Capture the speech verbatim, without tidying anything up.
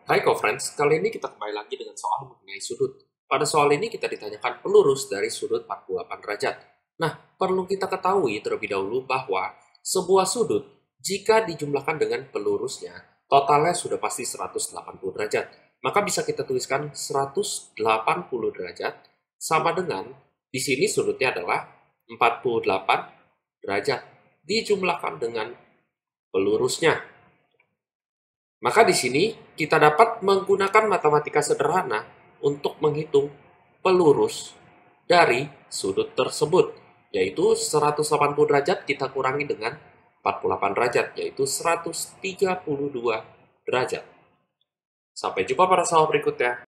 Hai co-friends, kali ini kita kembali lagi dengan soal mengenai sudut. Pada soal ini kita ditanyakan pelurus dari sudut empat puluh delapan derajat. Nah, perlu kita ketahui terlebih dahulu bahwa sebuah sudut, jika dijumlahkan dengan pelurusnya, totalnya sudah pasti seratus delapan puluh derajat. Maka bisa kita tuliskan seratus delapan puluh derajat sama dengan, di sini sudutnya adalah empat puluh delapan derajat, dijumlahkan dengan pelurusnya. Maka di sini kita dapat menggunakan matematika sederhana untuk menghitung pelurus dari sudut tersebut, yaitu seratus delapan puluh derajat kita kurangi dengan empat puluh delapan derajat, yaitu seratus tiga puluh dua derajat. Sampai jumpa pada soal berikutnya.